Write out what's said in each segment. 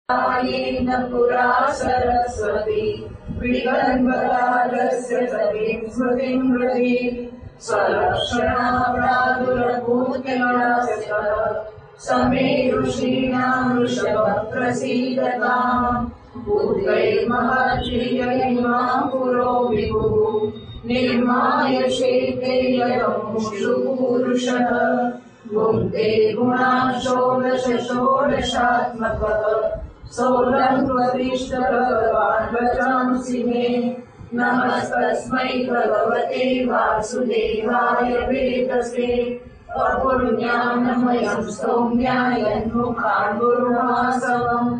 येन पुरा सरस्वती विगन्धराजस्य सतीं स्मृतिं हृदि स्वलक्षणा प्रादुरभूत्यास्य समे ऋषीणां वृषभप्रसीदताम् भूतैर्महर्षियैर्मां पुरो विभुः निर्माय शेते ययमुषु पुरुषः भुङ्क्ते गुणाः षोडश षोडशात्मकः सोऽहंत्वतिष्ठ भगवान् वचांसि मे नमस्तस्मै भगवते वासुदेवाय वेदसे अपुर्ज्ञानमयं सौम्यायन्मुखान् गुरुवासवम्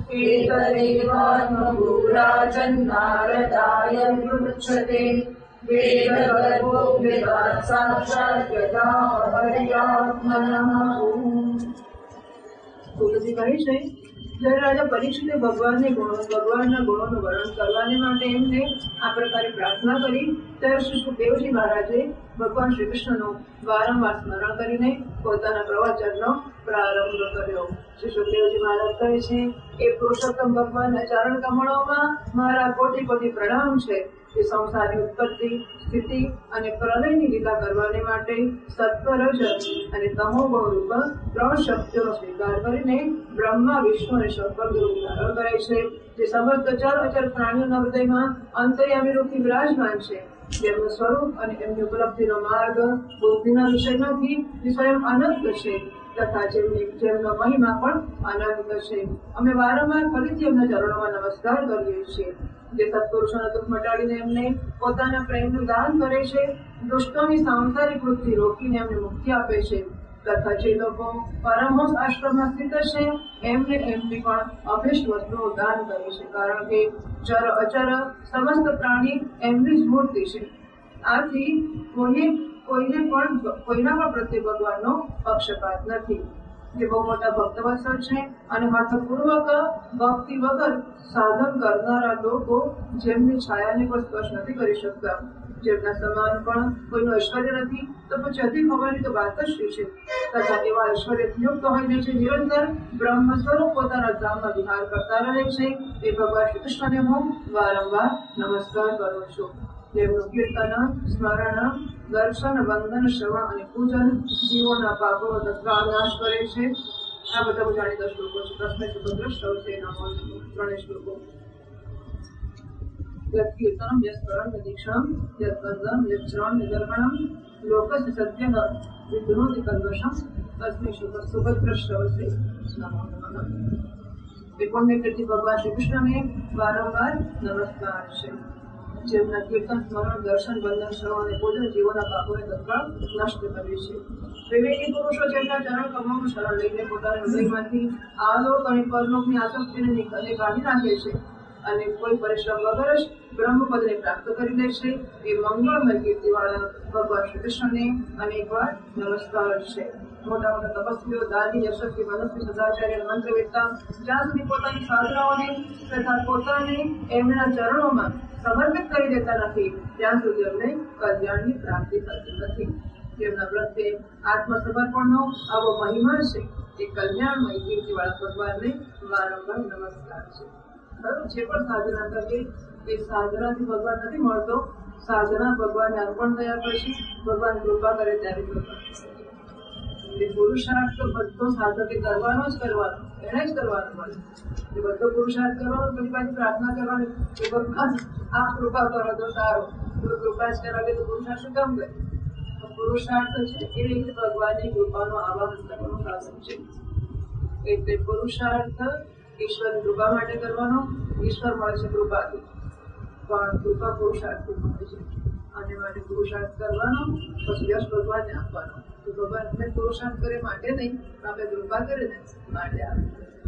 एतदेवात्मगुराजन्नारदाय पृच्छते वेदगर्भो वेदात् साक्षात् यथाहर्यात्मनः। તુલસીભાઈ છે જ્યારે રાજા પરીક્ષિતે ભગવાનના ગુણોનું વર્ણન કરવાને માટે એમને આ પ્રકારે પ્રાર્થના કરી ત્યારે શ્રી સુખદેવજી મહારાજે ભગવાન શ્રી કૃષ્ણનો વારંવાર સ્મરણ કરીને પોતાના પ્રવચનનો પ્રારંભ કર્યો. શ્રી સુખદેવજી મહારાજ કહે છે એ પુરુષોત્તમ ભગવાનના ચરણ કમળોમાં મારા કોટી કોટી પ્રણામ છે. એ સંસારની ઉત્પત્તિ, સ્થિતિ અને પ્રલયની લીલા કરવાને માટે સત્વ, રજ અને તમો ગુણ રૂપ 3 શક્તિઓનો સ્વીકાર કરીને બ્રહ્મા, વિષ્ણુ અને શંકરનું ધારણ કરે છે. જે સમસ્ત ચર અચર પ્રાણીઓના હૃદયમાં અંતર્યામી રૂપથી વિરાજમાન છે. જેમનું સ્વરૂપ અને એમની ઉપલબ્ધિનો માર્ગ બુદ્ધિના વિષય નથી, જે સ્વયં અનંત છે તથા જેમનો મહિમા પણ અનંત છે. અમે વારંવાર ફરીથી એમના ચરણોમાં નમસ્કાર કરીએ છીએ. જે સત્પુરુષોના દુઃખ મટાડીને એમને પોતાના પ્રેમનું દાન કરે છે, દુષ્ટોની સાંસારિક વૃત્તિ રોકીને એમને મુક્તિ આપે છે તથા જે લોકો પરમહંસ આશ્રમમાં સ્થિત છે એમને એમની પણ અભિષ્ટ વસ્તુનું દાન કરે છે. કારણ કે ચર અચર સમસ્ત પ્રાણી એમની જ મૂર્તિ છે. આથી કોઈના પણ પ્રત્યે ભગવાનનો પક્ષપાત નથી. જે બહુ મોટા ભક્તવત્સલ છે અને અર્થપૂર્વક ભક્તિ વગર સાધન કરનારા લોકો જેમની છાયાને પણ સ્પર્શ નથી કરી શકતા, જેમના સમાન પણ કોઈનું ઐશ્વર્ય નથી, તો પછી અધિક હોવાની તો વાત જ છે. તથા એવા ઐશ્વર્યથી યુક્ત હોઈને જે નિરંતર બ્રહ્મ સ્વરૂપ પોતાના ધામમાં વિહાર કરતા રહે છે એ ભગવાન શ્રી કૃષ્ણને હું વારંવાર નમસ્કાર કરું છું. જેમનું કીર્તન, સ્મરણ, દર્શન, વંદન, શ્રવણ અને પૂજન જીવોના પાપોનો તત્કાળ નાશ કરે છે. આ બધા જાણીતા શ્લોકો છે. પ્રશ્ન સુભદ્ર છે એના 3 શ્લોકો. યત્કીર્તનમ યસ્મરણ યદીક્ષણમ યદ્વંદનમ યચ્ચરણ નિદર્પણમ લોકસ્ય સત્યઃ વિદ્નોતિ કલ્મષમ તસ્મૈ સુભદ્ર શ્રવસે નમો નમઃ. પુણ્ય કીર્તિ ભગવાન શ્રી કૃષ્ણને વારંવાર નમસ્કાર છે. જેમના કીર્તન, સ્મરણ, દર્શન, વંદન, શ્રવણ અને પૂજન જીવોના પાપોને તત્કાળ નષ્ટ કરે છે. વિવેકી પુરુષો જેમના ચરણ કમળનું શરણ લઈને પોતાના હૃદયમાંથી આલોક અને પરલોકની આસક્તિને કાઢી નાખે છે અને કોઈ પરિશ્રમ વગર જ બ્રહ્મપદને પ્રાપ્ત કરી લે છે એ મંગળમય કીર્તિવાળા ભગવાન શ્રી કૃષ્ણને અનેકવાર નમસ્કાર છે. મોટા મોટા તપસ્વીઓ, દાદી, યશસ્વી, મનસ્વી, સદાચાર્ય, મંત્રવેદતા જ્યાં સુધી પોતાની સાધનાઓને તથા પોતાને એમના ચરણોમાં સમર્પિત કરી દેતા નથી ત્યાં સુધી અમને કલ્યાણની પ્રાપ્તિ થતી નથી. જેમના પ્રત્યે આત્મસમર્પણનો આવો મહિમા છે એ કલ્યાણમય કીર્તિવાળા ભગવાનને વારંવાર નમસ્કાર છે. જે પણ સાધના કરીએ એ સાધનાથી ભગવાન નથી મળતો, સાધના ભગવાનને અર્પણ થયા પછી ભગવાન કૃપા કરે ત્યારે કૃપા. પુરુષાર્થ તો બધો સાધકે કરવાનો જ કરવાનો, એને જ કરવાનો મળે. એ બધો પુરુષાર્થ કરવાનો પછી પાછી પ્રાર્થના કરવાની કે ભગવાન આ કૃપા કરો તો સારું, કૃપા જ કરાવે તો પુરુષાર્થ શું કામ કરે? પુરુષાર્થ છે એ ભગવાનની કૃપાનો આવાહન કરવાનું સાધન છે. એટલે પુરુષાર્થ ઈશ્વરની કૃપા માટે કરવાનો. ઈશ્વર મળે છે કૃપાથી, પણ કૃપા પુરુષાર્થથી મળે છે. આને માટે પુરુષાર્થ કરવાનો, પછી યશ ભગવાનને આપવાનો. તો ભગવાન અમે પુરુષાર્થ કરે માટે નહીં, આપણે કૃપા કરે ને માટે આપે.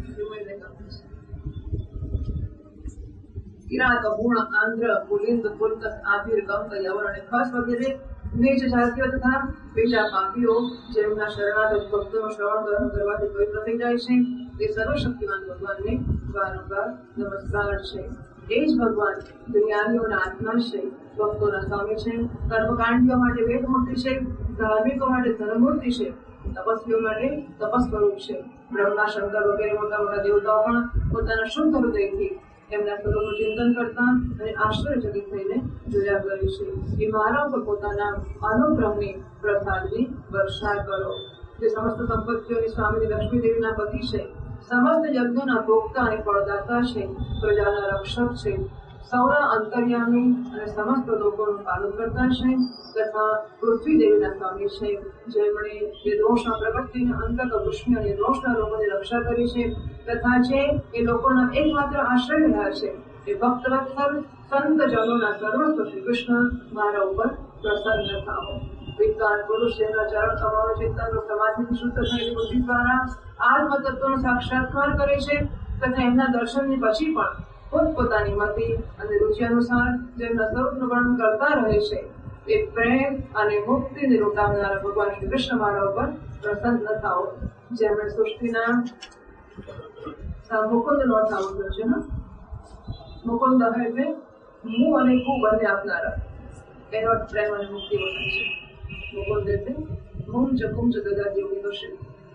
કિરાત, ગુણ, આંધ્ર, પુલિંદ, પુલક, આભીર, ગંગ, યવન અને ખસ વગેરે નીચ જાતિઓ તથા બીજા પાપીઓ જેમના શરણાગત ભક્તોનું શ્રવણ ગ્રહણ કરવાથી પવિત્ર થઈ જાય છે તે સર્વશક્તિમાન ભગવાનને વારંવાર નમસ્કાર છે. એ જ ભગવાન જ્ઞાનીઓના આત્મા છે, ભક્તોના સ્વામી છે, કર્મકાંડીઓ માટે વેદમૂર્તિ છે, ધાર્મિકો માટે ધર્મમૂર્તિ છે, તપસ્વીઓ માટે તપસ્વરૂપ છે. બ્રહ્મા, શંકર વગેરે મોટા મોટા દેવતાઓ પણ પોતાના શુદ્ધ હૃદયથી એમના સ્વરૂપનું ચિંતન કરતા અને આશ્ચર્યચકિત થઈને જોયા કરે છે. એ મારા ઉપર પોતાના અનુગ્રહની પ્રસાદની વર્ષા કરો. જે સમસ્ત સંપત્તિઓની સ્વામીની લક્ષ્મી દેવીના પતિ છે, સમસ્ત યજ્ઞના ભોગતા અને ફળદાતા છે, પ્રજાના રક્ષક છે, સૌના અંતર્યામી અને સમસ્ત લોકોનું પાલન કરતા છે, તથા પૃથ્વી દેવીના સ્વામી છે, જેમણે એ દોષના પ્રગટ થઈને અંતક વૃષ્ણિ અને દોષના લોકોની રક્ષા કરી છે, તથા છે એ લોકોના એકમાત્ર આશ્રય રહ્યા છે. એ ભક્તવત્સલ સંતજનોના સર્વસ્વ શ્રી કૃષ્ણ મારા ઉપર પ્રસન્ન થાઓ. વિદ્વાન પુરુષ જેમના ચરણ કમળો ચિંતનનો સમાધિથી શુદ્ધ થયેલી બુદ્ધિ દ્વારા આત્મ તત્વનો સાક્ષાત્કાર કરે છે, તથા એમના દર્શનની પછી પણ પોતપોતાની મતિ અને રુચિ અનુસાર જેમના સ્વરૂપનું વર્ણન કરતા રહે છે, એ પ્રેમ અને મુક્તિને લૂંટાવનારા ભગવાન શ્રી કૃષ્ણ મારા ઉપર પ્રસન્ન થાઓ. જેમણે સૃષ્ટિના મુકુંદ નો અર્થ આવતો છે ને, મુકુંદ એટલે મું અને કુ બંને આપનારા, એનો અર્થ પ્રેમ અને મુક્તિ હોય છે. મુકુંદ એટલે મું જકું ચ દદા યોગીનો છે,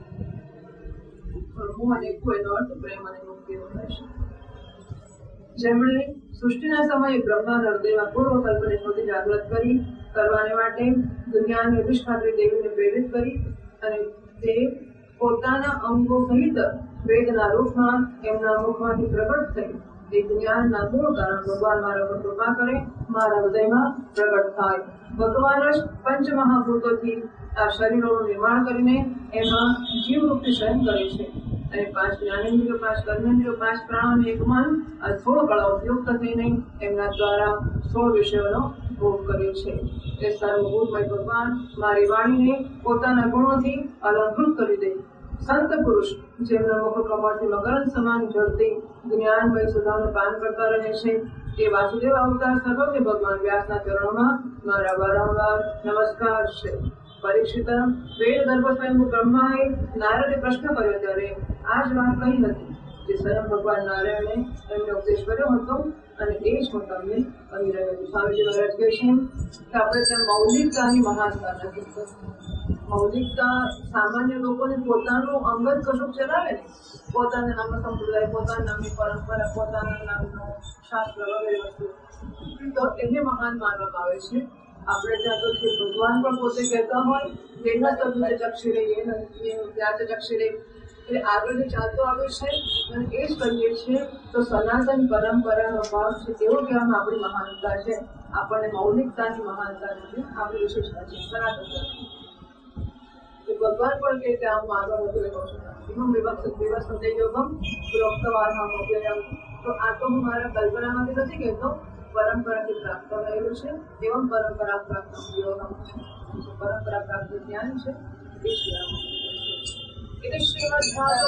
મું અને કુ એનો અર્થ પ્રેમ અને મુક્તિ હોય છે. જેમણે સૃષ્ટિના સમયે બ્રહ્માના હૃદયમાં પૂર્વ કલ્પને સ્મૃતિ જાગૃત કરવાને માટે દુનિયાની અધિષ્ઠાત્રી દેવીને પ્રેરિત કરી અને તે પોતાના અંગો સહિત વેદના રૂપમાં એમના મુખમાંથી પ્રગટ થઈ એ જ્ઞાનના મૂળ કારણ ભગવાન મારા પર કૃપા કરે, મારા હૃદયમાં પ્રગટ થાય. ભગવાન જ પંચમહાભૂતોથી આ શરીરોનું નિર્માણ કરીને એમાં જીવરૂપથી શયન કરે છે અને 5 જ્ઞાનેન્દ્રિયો, 5 કર્મેન્દ્રિયો, 5 પ્રાણ અને 1 મન આ 16 કળાઓ યુક્ત થઈને એમના દ્વારા 16 વિષયોનો ભોગ કર્યો છે. એ સર્વભૂતમય ભગવાન મારી વાણીને પોતાના ગુણોથી અલંકૃત કરી દે. સંત પુરુષ જેમના મુખ કમળથી મકરંદ સમાન ઝડતી જ્ઞાનમય સુધાનું પાન કરતા રહે છે, એ વાસુદેવ અવતાર સર્વજ્ઞ ભગવાન વ્યાસના ચરણોમાં મારા વારંવાર નમસ્કાર છે. પરીક્ષિત, વેદ ગર્ભ સ્વયં બ્રહ્માએ નારદે પ્રશ્ન કર્યો ત્યારે આ જ વાત કહી હતી જે સ્વયં ભગવાન નારાયણે એમને ઉપદેશ કર્યો હતો અને એ જ હું તમને કહી રહ્યો છું. સ્વામીજી મહારાજ કહે છે કે આપણે ત્યાં મૌલિકતાની મહાનતા નથી. મૌલિકતા સામાન્ય લોકોને પોતાનું અંગત કશુંક ચલાવે ને, પોતાના નામનો સંપ્રદાય, પોતાના નામની પરંપરા, પોતાના નામનો શાસ્ત્ર વગેરે વસ્તુ, તો એને મહાન માનવામાં આવે છે. આપણે ત્યાં તો છે ભગવાન પણ પોતે કહેતા હોય તેના તદ્દુચ ચક્ષિરે ત્યાં ચક્ષિરે, એટલે આગળ જે ચાલતો આવ્યો છે અને એ જ કરીએ છીએ તો સનાતન પરંપરાનો ભાગ છે તેવો કહેવામાં આપણી મહાનતા છે. આપણને મૌલિકતાની મહાનતા નથી, આપણી વિશેષતા છે સનાતન. ભગવાન પણ કે આમ આગળ વધુ રહ્યો છું વિવસ્તે યોગમ પ્રોક્તવાર્હમ અવ્યયમ. તો આ તો હું મારા કલ્પનામાંથી નથી કહેતો, પરંપરાથી પ્રાપ્ત થયેલું છે. એવમ પરંપરા પ્રાપ્ત યોગમ છે, પરંપરા પ્રાપ્ત જ્ઞાન છે. એટલે શ્રીમદ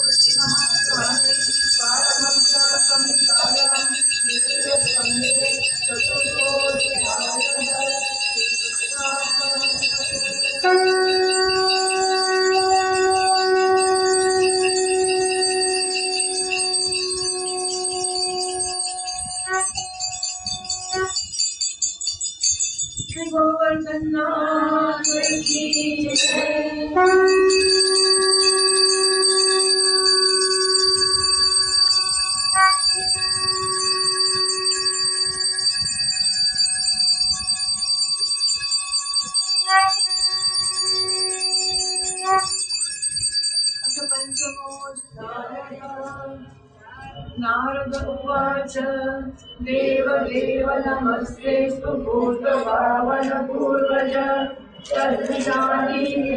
नारद उवाच देव देव नमस्तेस्तु भूतभावन पूर्वज तद्विजानीहि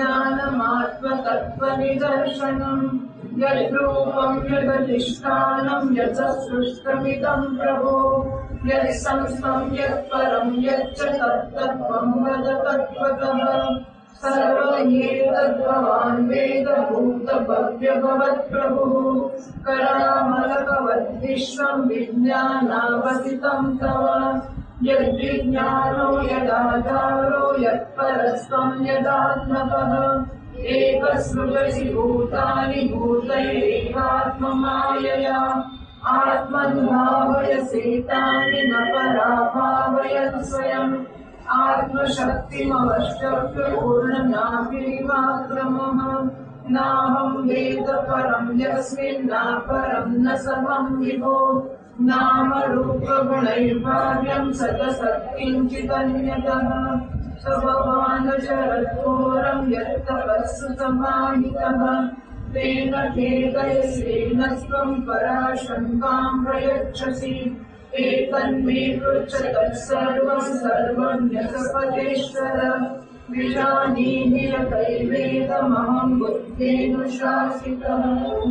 यज्ञानमात्मतत्त्वनिदर्शनम् यद्रूपं यदधिष्ठानं यत्सृष्टमिदं प्रभो यत्संस्थं यत्परं यच्च तत्तत्त्वं वद तत्त्वतः सर्वमेतद्भवान् वेदभूतभव्यभवत्प्रभुः करामलकवद्विश्वं विज्ञानावसितं तव यद्विज्ञानो यदाधारो यत्परस्त्वं यदात्मकः एकसृजसि भूतानि भूतैरेकात्ममायया आत्मन्भावयसेतानि न पराभावयत् स्वयम् आत्मशक्तिमवश्यक्य पूर्णनाभिमाक्रमः नाहं वेद परं यस्मिन् नापरं न समं विभो नामरूपगुणैर्भाव्यं सदसत्किञ्चिदन्यतः स भगवान् शरद्घोरं यत्तपस्सु समाहितः तेन खेदयसेन स्वं पराशङ्कां प्रयच्छसि एतन्मे पृच्छ तत्सर्वं सर्वज्ञसपदेश्वर विजानीहि यतैवेदमहं बुद्धेनुशासितः।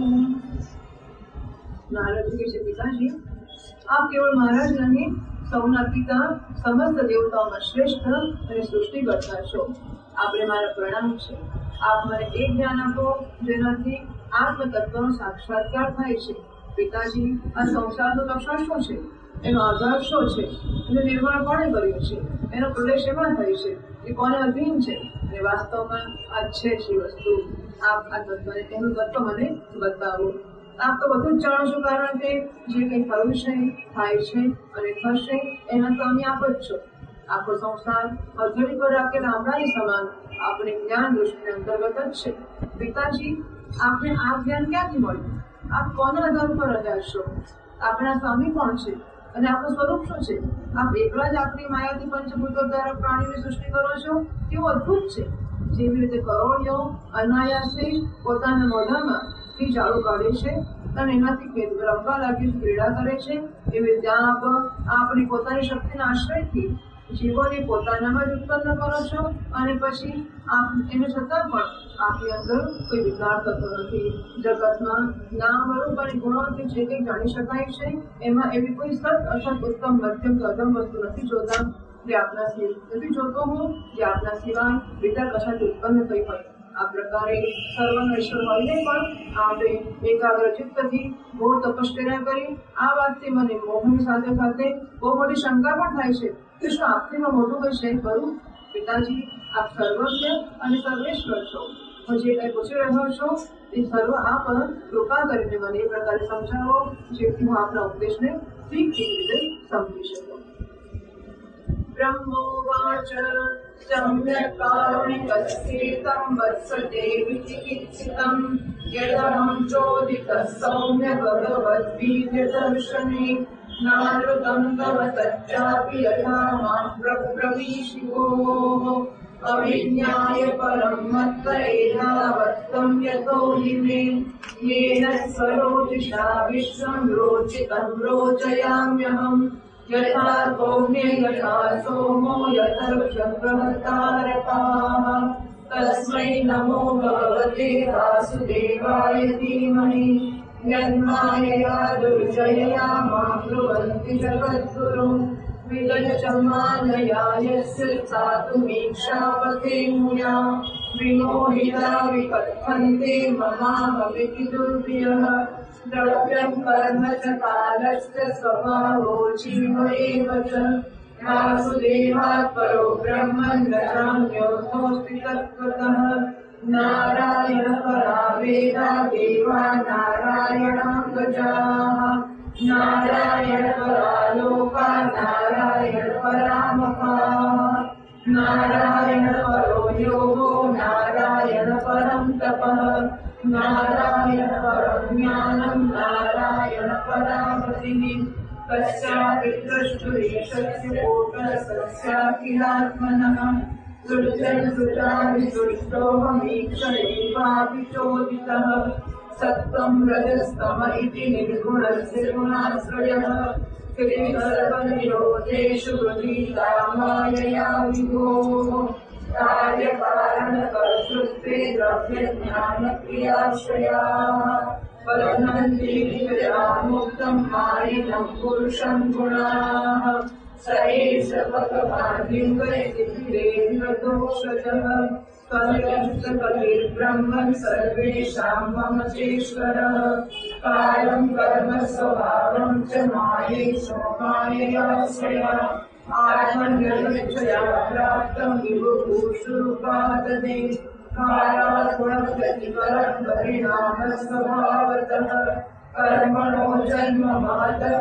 नारद जी के पिताजी, आप केवल महाराज नहीं, સૌના પિતા, સમસ્ત દેવતાઓમાં શ્રેષ્ઠ અને સૃષ્ટિકર્તા છો. આપણે મારા પ્રણામ છે. આપ મને એ જ્ઞાન આપો જેનાથી આત્મ તત્વનો સાક્ષાત્કાર થાય છે. પિતાજી, આ સંસારનું લક્ષણ શું છે? એનો આધાર શું છે? એનું નિર્માણ કોણે કર્યું છે? એનો પ્રદેશ એમાં થાય છે? એ કોને અધીન છે? અને વાસ્તવમાં આ છે જે વસ્તુ. આપ આ તત્વને એનું તત્વ મને બતાવો. આપ તો બધું જ જાણો છો, કારણ કે જે કંઈ થયું છે, થાય છે અને થશે એના સ્વામી આપ જ છો. આખો સંસાર હથેળી પર રાખેલા આંબળાની સમાન આપણી જ્ઞાન દૃષ્ટિ અંતર્ગત જ છે. પિતાજી, આપને આ જ્ઞાન ક્યાંથી મળ્યું? આપ કોના આધાર પર રહ્યા છો? આપણા સ્વામી કોણ છે અને આપણું સ્વરૂપ શું છે? આપ એકલા જ આપણી માયાથી પંચભૂતો દ્વારા પ્રાણીની સૃષ્ટિ કરો છો, કેવું અદભુત છે! જેવી રીતે કરોળીઓ અનાયાસે પોતાના મોઢામાં ઝાડુ કાઢે છે અને એનાથી રમવા લાગી ક્રીડા કરે છે, એવી રીતે આપ આપણી પોતાની શક્તિના આશ્રયથી જીવોને પોતાનામાં જ ઉત્પન્ન કરો છો અને પછી આપ એને છતાં પણ આપની અંદર કોઈ વિકાર થતો નથી. જગતમાં નામ રૂપ અને ગુણોથી જે કંઈ જાણી શકાય છે એમાં એવી કોઈ સત અસત ઉત્તમ મધ્યમ કે અધમ વસ્તુ નથી જોતા જે આપના નથી જોતો હું જે આપના સિવાય બીજા કશાથી ઉત્પન્ન થઈ હોય. આ પ્રકારે સર્વનો ઈશ્વર હોઈને પણ આપણે એકાગ્ર ચિત્તથી ઘોર તપશ્ચર્યા કરી આ વાતથી મને મોહની સાથે સાથે બહુ મોટી શંકા પણ થાય છે કે શું આપથી મોટું કઈ છે ખરું? પિતાજી, આપ સર્વજ્ઞ અને સર્વેશ્વર છો. હું જે કંઈ પૂછી રહ્યો છો એ સર્વ આપ કૃપા કરીને મને એ પ્રકારે સમજાવો જેથી હું આપના ઉપદેશને ઠીક રીતે સમજી શકું. બ્રહ્મોવાચ सम्यक् कारुणिकस्थितं वत्सते विचिकित्सितं यदहं चोदितः सौम्य भगवद्वीर्यदर्शने नानृतं तव तच्चापि यथा मां प्रब्रवीषिवोः अविज्ञाय परं मत्त एतावत्तं यतो हि मे येन स्वरोचिषा विश्वं रोचितं रोचयाम्यहम् यथा सौम्ये यथा सोमो यथर्षप्रवतारकाः तस्मै नमो भगवते वासुदेवाय धीमहि यन्मायया दुर्जयया मां ब्रुवन्ति जगद्गुरुं विगतमानया यस्य सातुमीक्षापते मुया विमोहिता विकथन्ते ममाहमिति दुर्व्यः द्रव्यं कर्म च कालश्च स्वभावो जीव एव च वासुदेवात् परो ब्रह्मन् न चान्योऽस्ति तत्त्वतः नारायण परा वेदा देवा नारायणाङ्गजाः नारायण परा लोका नारायण परामपाः नारायण परो योगो नारायण परं तपः नारायण परं ज्ञानं नारायण परामतिः कस्यापि द्रष्टुरीशस्य कूटस्थस्याखिलात्मनः सृजन् सृजामि सृष्टोऽहमीक्षणैवापि चोदितः सत्त्वं रजस्तम इति निर्गुणस्य गुणाश्रयः सर्वनिरोधेषु गृहीता मायया विभोः कार्यकारणकर्तृत्वे द्रव्यज्ञानक्रियाश्रयाः बध्नन्ति विषया मुक्तं मायिनं पुरुषं गुणाः स एष भगवान् लिङ्गेन्द्रदोषजः कलिर्ब्रह्मन् सर्वेषां मम चेश्वरः कालं कर्म स्वभावं च मायैषो माययाश्रया आत्मनिर्मितया प्राप्तं विभुभूषुरुपादने कालात् गुणप्रतिपरं परिणामस्वभावतः कर्मणो जन्म मातः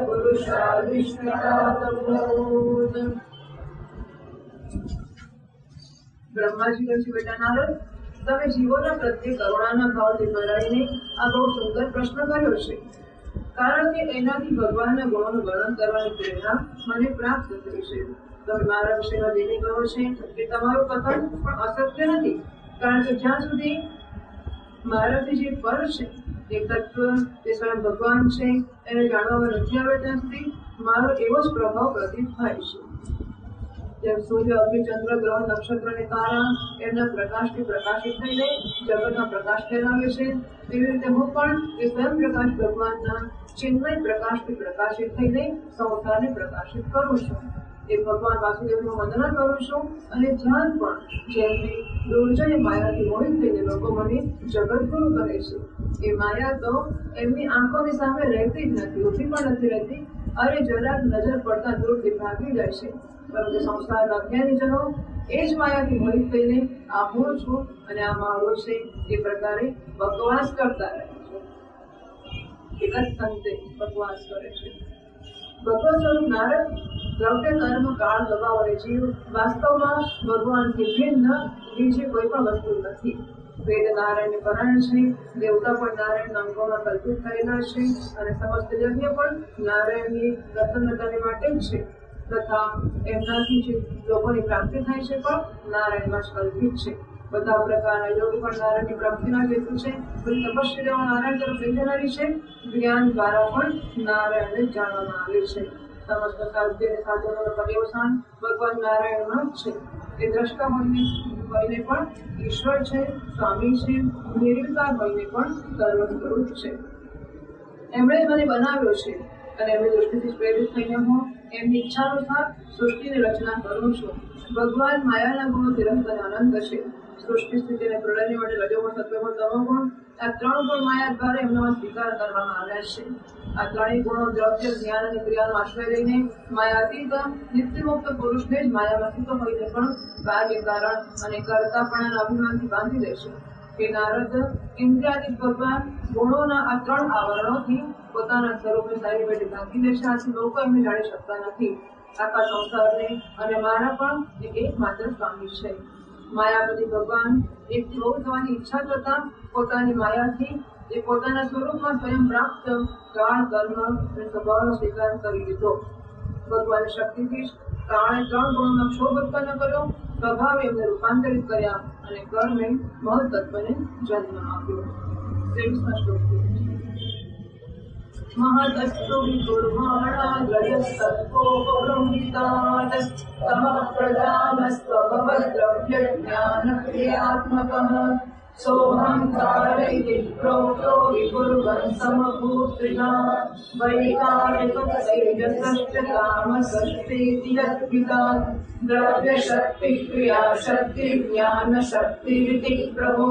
पुरुषादिष्टात्। ब्रह्मा जी કહે છે, બેટા નારદ, તમે જીવોના પ્રત્યે કરુણાના ભાવથી ભરાઈને આ બહુ સુંદર પ્રશ્ન કર્યો છે, કારણ કે એનાથી ભગવાનના ગુણોનું વર્ણન કરવાની પ્રેરણા મને પ્રાપ્ત થઈ છે. તમે મારા વિષયમાં જે કહો છે કે તમારું કથન પણ અસત્ય નથી, કારણ કે જ્યાં સુધી મારાથી જે પર છે એ તત્વ જે સ્વયં ભગવાન છે એને જાણવામાં નથી આવે ત્યાં સુધી મારો એવો જ પ્રભાવ પ્રતીત થાય છે. જેમ સૂર્ય, અગ્નિ, ચંદ્ર, ગ્રહ, નક્ષત્ર અને તારા એમના પ્રકાશથી પ્રકાશિત થઈને જગતના પ્રકાશ ફેલાવે છે, તેવી રીતે હું પણ એ સ્વયં પ્રકાશ ભગવાનના ચિન્મય પ્રકાશથી પ્રકાશિત થઈને સંસારને પ્રકાશિત કરું છું. એ ભગવાન વાસુદેવનું વંદના કરું છું અને ધ્યાન પણ જેમની દુર્જય માયાથી મોહિત થઈને લોકો મને જગતગુરુ કહે છે. એ માયા તો એમની આંખોની સામે રહેતી જ નથી, ઊભી પણ નથી રહેતી. અરે જરાક નજર પડતા દૂરથી ભાગી જાય છે, પરંતુ સંસારના જ્ઞાનીજનો એ જ માયાથી મોહિત થઈને આ હું છું અને આ મારો છે એ પ્રકારે બકવાસ કરતા રહે છે. એક જ સંતે બકવાસ કરે છે. ભગવત સ્વરૂપ નારદ દ્રવ્ય કર્મ કાળ દબાવ અને જીવ વાસ્તવમાં ભગવાનથી ભિન્ન બીજી કોઈ પણ વસ્તુ નથી. વેદ નારાયણને પરાયણ છે, દેવતા પણ નારાયણના અંગોમાં કલ્પિત થયેલા છે અને સમસ્ત યજ્ઞ પણ નારાયણની પ્રસન્નતાને માટે જ છે, તથા એમનાથી જે લોકોની પ્રાપ્તિ થાય છે પણ નારાયણમાં જ કલ્પિત છે. બધા પ્રકારના યોગ પણ નારાયણની પ્રાપ્તિના હેતુ છે. બધી તપશ્ચર્યાઓ નારાયણ તરફ લઈ જનારી છે. જ્ઞાન દ્વારા પણ નારાયણને જાણવામાં આવે છે. સમસ્ત સાધ્ય અને સાધનોનો પર્યવસાન ભગવાન નારાયણમાં જ છે. એ દ્રષ્ટા હોઈને પણ ઈશ્વર છે, સ્વામી છે, નિર્વિકાર હોઈને પણ સર્વસ્વરૂપ છે. એમણે મને બનાવ્યો છે અને એમની દૃષ્ટિથી પ્રેરિત થઈને હું એમની ઈચ્છાનુસાર સૃષ્ટિની રચના કરું છું. ભગવાન માયાના ગુણો નિરંતર અનંત છે. સૃષ્ટિ સ્થિતિ અને પ્રલયને માટે રજોગુણ, સત્વગુણ, તમોગુણ આ ત્રણ ગુણ માયા દ્વારા એમનો સ્વીકાર કરવામાં આવ્યા છે. આ ત્રણેય ગુણો દ્રવ્ય, જ્ઞાન અને ક્રિયાનો આશ્રય લઈને માયાતીત નિત્યમુક્ત પુરુષને જ માયામાં સ્થિત હોઈને પણ કાર્ય, કારણ અને કર્તાપણાના અભિમાનથી બાંધી દે છે. કે નારદ ઇન્દ્રિયાતીત ભગવાન ગુણોના આ ત્રણ આવરણોથી પોતાના સ્વરૂપને સારી રીતે ઢાંકી દે છે. આથી લોકો એમને જાણી શકતા નથી. આખા સંસારને અને મારા પણ એકમાત્ર સ્વામી છે. માયાપતિ ભગવાન એકથી બહુ થવાની ઈચ્છા કરતા પોતાની માયાથી એ પોતાના સ્વરૂપમાં સ્વયં પ્રાપ્ત કાળ, કર્મ અને સ્વભાવનો સ્વીકાર કરી લીધો. ભગવાનની શક્તિથી જ કારણે ત્રણ ગુણોનો ક્ષોભ ઉત્પન્ન કર્યો, સ્વભાવે એમને રૂપાંતરિત કર્યા અને કર્મે મહત્તત્વને જન્મ આપ્યો. 23મા શ્લોક. महतस्तु विकुर्वाणाग्रयस्तत्पोपबृंहितात् तमः प्रजामस्त्वभवद्द्रव्यज्ञानक्रियात्मकः सोऽहङ्कार इति प्रोक्तो विकुर्वन् समभूत्रिणा वैकारिकतैजसश्च कामसश्चेति यद्विदात् द्रव्यशक्तिः क्रियाशक्तिः ज्ञानशक्तिरिति प्रभो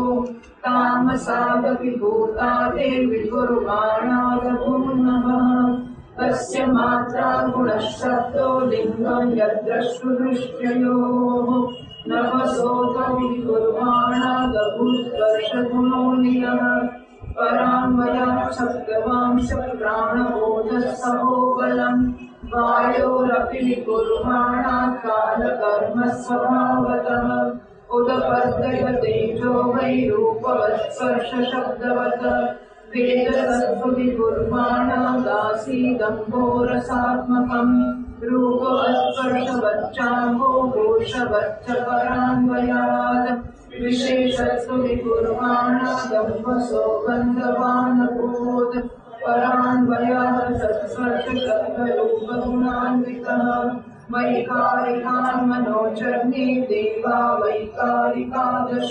तामसादविभूतादेर्विकुर्वाणागभून्नः तस्य मात्रा गुणशब्दो लिङ्गं यद्रश्रुदृश्ययोः नभसोऽसौ विकुर्वाणागभूत्स्पर्शगुणो नियः परान्वया शब्दवांश प्राणबोधः सहोबलम् वायोरपि विकुर्वाणात् कालकर्म स्वभावतः उदपर्दयतेजो वै रूपवत्स्पर्शशब्दवत् वेदसत्सु विकुर्वाणादासीदम्भोरसात्मकम् रूपवत्स्पर्शवच्चाम्भो घोषवच्च परान्वयात् विशेषत्सु विकुर्वाणादम्भसो गन्धवानभूत् परान्वयात् सत्स्पर्शशब्दरूपगुणान्वितः वैकारिकान् मनोचर्णे देवा वैकारिकादश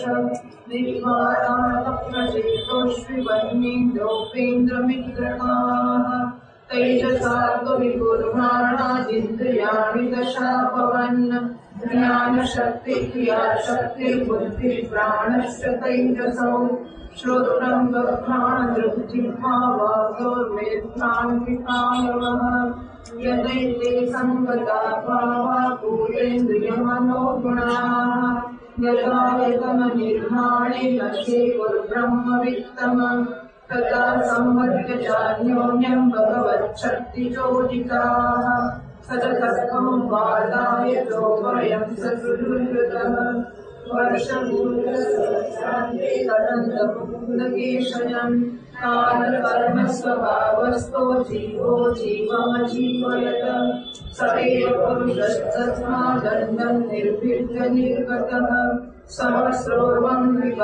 निर्वाणात्मचेतोष्विवन्निन्द्रोपेन्द्रमित्रकाः तैजसार्थ विकुर्वाणादिन्द्रियाणि दशापवन् ज्ञानशक्ति क्रियाशक्ति बुद्धि प्राणश्च तैजसौ श्रोत्रं गघ्राण दृग्जिह्वा वाक्योर्मेधान्वितायवः यदैते संगता भावा पूरेन्द्रियमनोगुणाः यदायतननिर्माणे नशे गुरुब्रह्मवित्तमम् तदा संहत्य चान्योन्यं भगवच्छक्तिचोदिताः सततत्त्वं वादाय वयं ससुहृदः वर्षभूतसहस्रान्ते तदन्तमुकुन्दकेशयन् कालकर्मस्वभावस्तो जीवो जीवमजीवयत स एव पुरुषस्तस्मादन्तं निर्भिद्य निर्गतः सहस्रोर्वं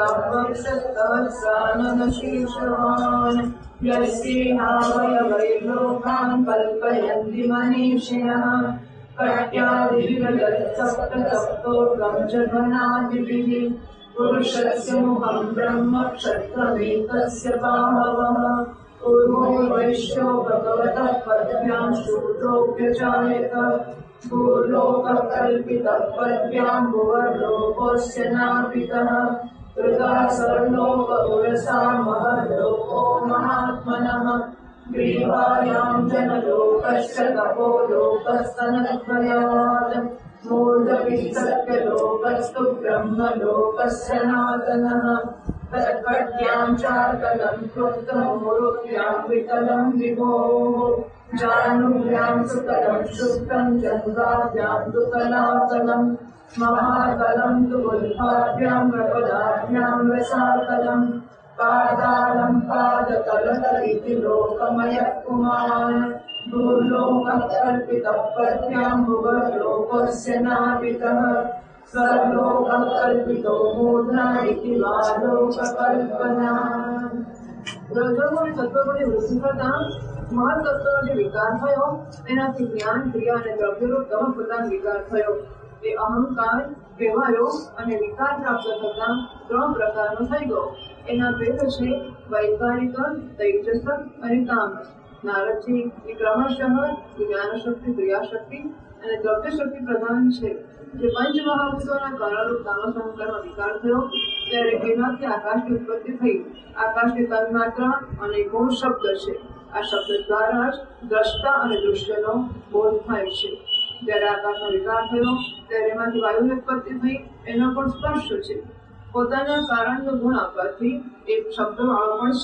विगावक्षस्तहस्राननशीर्षवान् यस्येहावयवैर्लोकान् कल्पयन्ति मनीषिणः कट्यादिविगतसप्तसप्तोर्गं च धनादिभिः पुरुषस्य मुखं ब्रह्म क्षत्रमेकस्य बाहवः पूर्वो वैश्यो भगवतः पद्भ्यां शूद्रोऽप्यजायत भूर्लोकः कल्पितः पद्भ्यां भुवर्लोकोऽस्य नापितः हृदा सर्वलोक उरसा महर्लोको महात्मनः ग्रीवायां जनलोकश्च तपोलोकस्तनद्वयात् मूर्धपि सत्यलोकस्तु ब्रह्मलोकः सनातनः तत्कट्यां चार्कलं क्लुप्तमूरुभ्यां वितलं विभोः जानुभ्यां सुतलं शुक्लं जङ्घाभ्यां तु कलातलं महातलं तु गुल्फाभ्यां प्रपदाभ्यां रसातलं पादालं पादतलतलिति लोकमयः पुमान् भूर्लोकः कल्पितः पद्भ्यां भुवर्लोकस्य नापितः स्वर्लोकः कल्पितो मूर्ध्ना इति वा लोककल्पना। રજોગુણ સત્વગુણની વૃદ્ધિ થતા મહત્તત્વનો જે વિકાર થયો તેનાથી જ્ઞાન ક્રિયા અને દ્રવ્યરૂપ તમ પ્રધાન વિકાર થયો. એ અહંકાર કહેવાયો અને વિકાર પ્રાપ્ત થતા 3 પ્રકારનો થઈ ગયો. એના ભેદ છે વૈકારિક, તૈજસ અને તામસ. નારદજી એ ક્રમશઃ જ્ઞાન શક્તિ, ક્રિયા શક્તિ અને દ્રવ્ય શક્તિ પ્રધાન છે. જે પંચ મહાભૂતોના કારણરૂપ તામસ અહંકારમાં વિકાર થયો ત્યારે એનાથી આકાશની ઉત્પત્તિ થઈ. આકાશની તન્માત્રા અને ગુણ શબ્દ છે. આ શબ્દ દ્વારા જ દ્રષ્ટા અને દૃશ્યનો બોધ થાય છે. જ્યારે આકાશનો વિકાર થયો ત્યારે એમાંથી વાયુની ઉત્પત્તિ થઈ. એનો પણ સ્પર્શ છે. પોતાના કારણનો ગુણ આપવાથી એક શબ્દવાળો પણ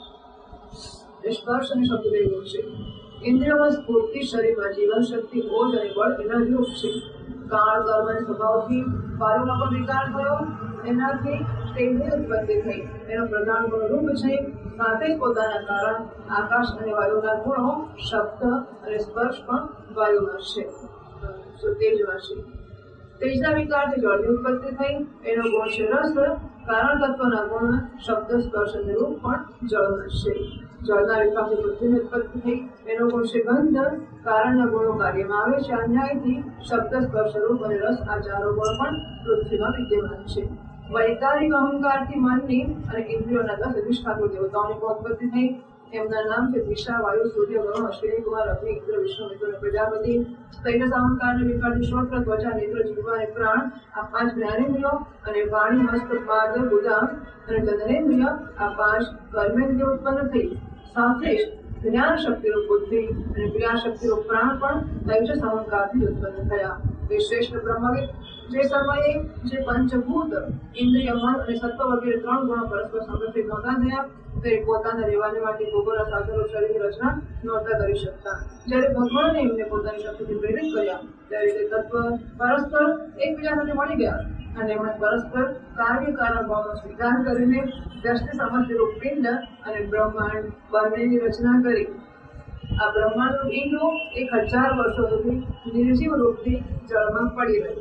છે. સ્પર્શ અને શબ્દ બે ગુણ છે. ઇન્દ્રિયોમાં સ્ફૂર્તિ, શરીરમાં જીવન શક્તિ, ઓજ અને બળ એના રૂપ છે. કાળ કર્મ અને સ્વભાવથી વાયુનો પણ વિકાર થયો. એનાથી તેજની ઉત્પત્તિ થઈ. એનો પ્રધાન ગુણ રૂપ છે. સાથે જ પોતાના કારણ આકાશ અને વાયુના ગુણો શબ્દ અને સ્પર્શ પણ વાયુમાં છે, તેજમાં છે. તેજના વિકારથી જળની ઉત્પત્તિ થઈ. એનો ગુણ છે રસ. કારણ તત્વના ગુણ શબ્દ, સ્પર્શ અને રૂપ પણ જળમાં છે. જળના વિકારથી પૃથ્વીની ઉત્પત્તિ થઈ. એનો ગુણ છે ગંધ. કારણના ગુણો કાર્યમાં આવે છે અન્યાયથી. શબ્દ, સ્પર્શ, રૂપ અને રસ આ ચારો ગુણ પણ પૃથ્વીમાં વિદ્યમાન છે. વૈકારિક અહંકારથી મનની અને ઇન્દ્રિયોના 10 અધિષ્ઠાત્ર દેવતાઓની ઉત્પત્તિ થઈ. એમના નામ છે દિશા, વાયુ, સૂર્ય, વરુણ, અશ્વિની કુમાર, અગ્નિ, ઇન્દ્ર, વિષ્ણુ, મિત્ર અને પ્રજાપતિ. તૈજસ અહંકારને વિકારથી શ્રોત્ર, ત્વચા, નેત્ર, જીવ અને પ્રાણ આ 5 જ્ઞાનેન્દ્રિયો અને વાણી, મસ્ત, પાદ, ગુદા અને જનનેન્દ્રિય આ 5 કર્મેન્દ્રિયો ઉત્પન્ન થઈ. સાથે જ જ્ઞાન શક્તિરૂપ બુદ્ધિ અને ક્રિયા શક્તિરૂપ પ્રાણ પણ તૈજસ અહંકારથી ઉત્પન્ન થયા. તે શ્રેષ્ઠ બ્રહ્મવિદ જે સમયે જે પંચભૂત, ઇન્દ્રિય, મન અને સત્વ વગેરે 3 ગુણો પરસ્પર સંબંધિત નહોતા થયા તે પોતાના રહેવાને માટે ભોગોના સાધનો શરીરની રચના નહોતા કરી શકતા. જ્યારે ભગવાને એમને પોતાની શક્તિથી પ્રેરિત કર્યા ત્યારે તે તત્વ પરસ્પર એકબીજા સાથે મળી ગયા અને એમણે પરસ્પર કાર્યકારણ ભાવનો સ્વીકાર કરીને દ્રષ્ટિ સમજરૂપ પિંડ અને બ્રહ્માંડ બંનેની રચના કરી. આ બ્રહ્માંડનું ઈંડું 1000 વર્ષો સુધી નિર્જીવ રૂપથી જળમાં પડી રહ્યું.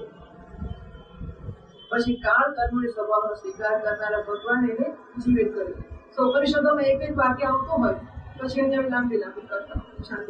પછી કાળ કર્મની સ્વભાવનો સ્વીકાર કરનારા ભગવાને એને જીવિત કર્યું. તો ઉપનિષદોમાં એક વાક્ય આવતું હોય પછી એને લાંબી કરતા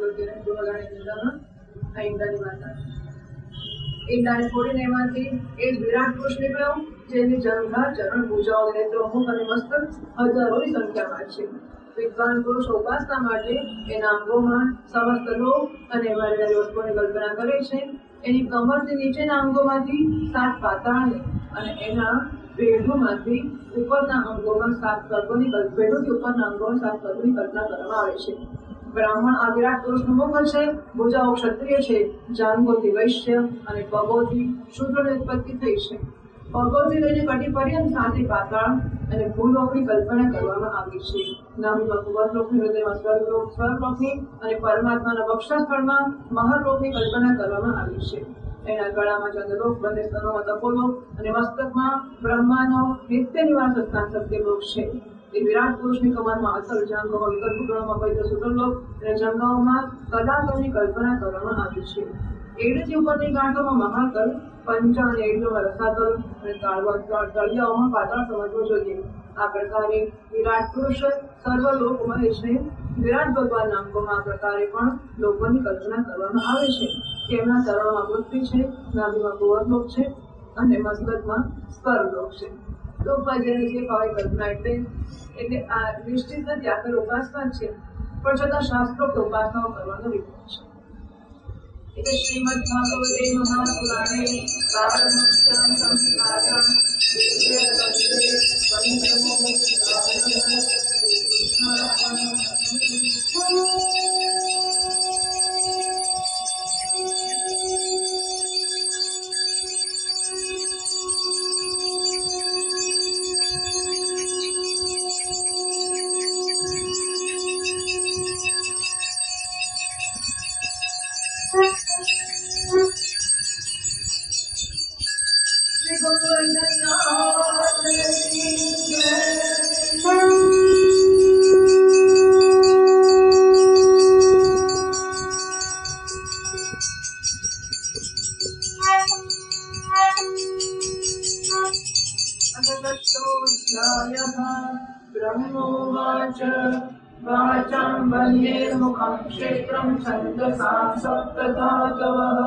ઈંડાની માતા ઈંડાને ફોડીને એમાંથી એ જ વિરાટ પુરુષ નીકળ્યો જેની જંઘા, ચરણ, ભુજાઓ, નેત્રો, મુખ અને મસ્તક હજારોની સંખ્યામાં છે. વિદ્વાન પુરુષ ઉપાસના માટે એના અંગોમાં સમસ્ત લોક અને એમાં વસ્તુઓની કલ્પના કરે છે. એની કમરથી નીચેના અંગોમાંથી 7 પાતાળ અને એના પેઢોમાંથી ઉપરના અંગોમાં 7 સ્વર્ગોની પેઢોથી ઉપરના અંગોમાં 7 સ્વર્ગોની કલ્પના કરવામાં આવે છે. બ્રાહ્મણ આ વિરાટ પુરુષનું મુખ છે. ભુજાઓ ક્ષત્રિય છે. જાંઘોથી વૈશ્ય અને પગોથી શૂદ્રની ઉત્પત્તિ થઈ છે. પગોથી લઈને કટી પર્યંત 7 પાતાળ અને ભૂલોકની કલ્પના કરવામાં આવી છે. નાભીમાં કુંવરલોકની, હૃદયમાં સ્વર્ગલોકની અને પરમાત્માના વક્ષસ્થળમાં મહરલોકની કલ્પના કરવામાં આવી છે. એના ગળામાં ચંદ્રલોક, બંને સ્તનોમાં તપોલોક અને મસ્તકમાં બ્રહ્માનો નિત્ય નિવાસ સ્થાન સત્યલોક છે. એ વિરાટ પુરુષની કમરમાં અસલ જાંઘોમાં વિકલ્પ ગણોમાં પવિત્ર સુતરલોક અને જંગાઓમાં કદાકરની કલ્પના કરવામાં આવી છે. એડથી ઉપરની ગાંઠોમાં મહાકલ, પંચા અને એડીઓમાં રસાતલ અને તળિયાઓમાં પાતાળ સમજવો જોઈએ. આ પ્રકારે વિરાટ પુરુષ સર્વ લોક મહેશને વિરાટ ભગવાન નામકોમાં આ પ્રકારે પણ લોકોની કલ્પના કરવામાં આવે છે. તેમના ચરણોમાં પૃથ્વી છે, નાભીમાં ગોવર્ધલોક છે અને મસ્તકમાં સ્વર્ગલોક છે. તો જેને જે ભાવે કલ્પના એટલે આ નિશ્ચિત નથી, આખર ઉપાસના છે, પણ છતાં શાસ્ત્રોક્ત ઉપાસનાઓ કરવાનો વિધાન છે. એટલે શ્રીમદ ભાગવતે મહાપુરાણે પારમહંસ્યાં સંસ્કારાં ब्रह्मोवाच वाचां वन्येर्मुखं क्षेत्रं छन्दसां सप्तधातवः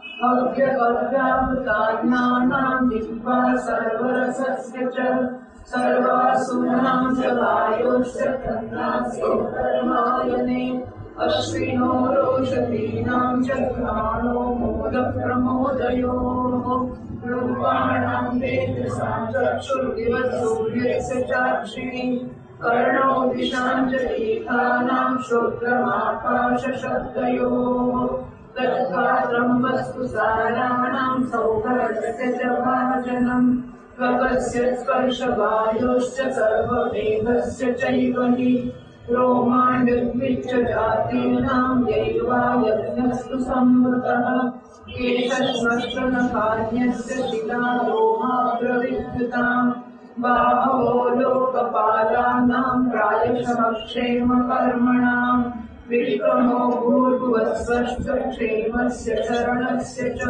अव्यकव्यावृताज्ञानां जिह्वा सर्वरसस्य च सर्वासुरां च वायोश्च तन्नास्यो कर्मायने अश्विनो रोषधीनां च घ्राणो मोदप्रमोदयोः रूपाणां तेजसां चक्षुर्दिवसूर्यस्य चाक्षिणी कर्णौ दिशां च दीर्घानां श्रोत्रमाकाशशब्दयोः तत्पात्रं वस्तु साराणां सौभर्गस्य च भाजनम् त्वगस्य स्पर्शवायोश्च सर्वमेघस्य चैव हि रोमाण्डद्विच जातीनां दैवा यज्ञस्तु संवृतः केशश्मश्रुनखान्यस्य शिलालोहाग्रविद्युताम् बाहो लोकपालानां प्रायशः क्षेमकर्मणाम् विक्रमो भूर्भुवस्वश्च क्षेमस्य शरणस्य च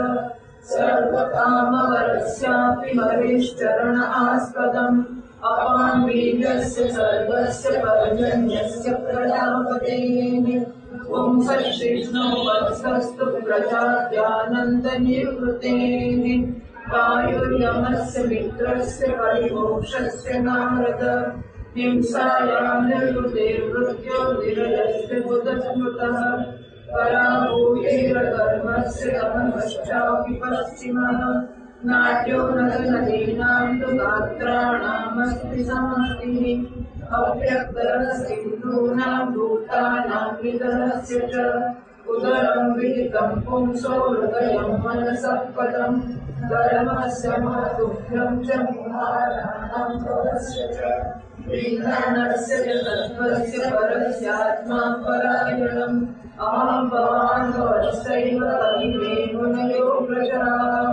सर्वकामवरस्यापि हरेश्चरण आस्पदम् अपां वीर्यस्य सर्वस्य पर्जन्यस्य प्रजापतेः पुंसश्रीष्णो वत्सस्तु प्रजात्यानन्दनिवृतेः वायुर्यमस्य मित्रस्य परिमोक्षस्य नारद हिंसायां निर्वृतेर्मृत्यो निरयस्य बुधस्मृतः पराभूयैरधर्मस्य गमनश्चापि पश्चिमः नाट्यो नदीनां तु गात्राणामस्ति समष्टिः अव्यक्तरसिन्धूनां भूतानां विदरस्य च उदरं विदितं पुंसो हृदयं मनसः पदम् धर्मस्य महतुभ्यं च मुहाराणां भवस्य च विज्ञानस्य च तत्त्वस्य परस्यात्मा परायणम् अहं भवान् भवश्चैव कविमे मुनयो प्रजाः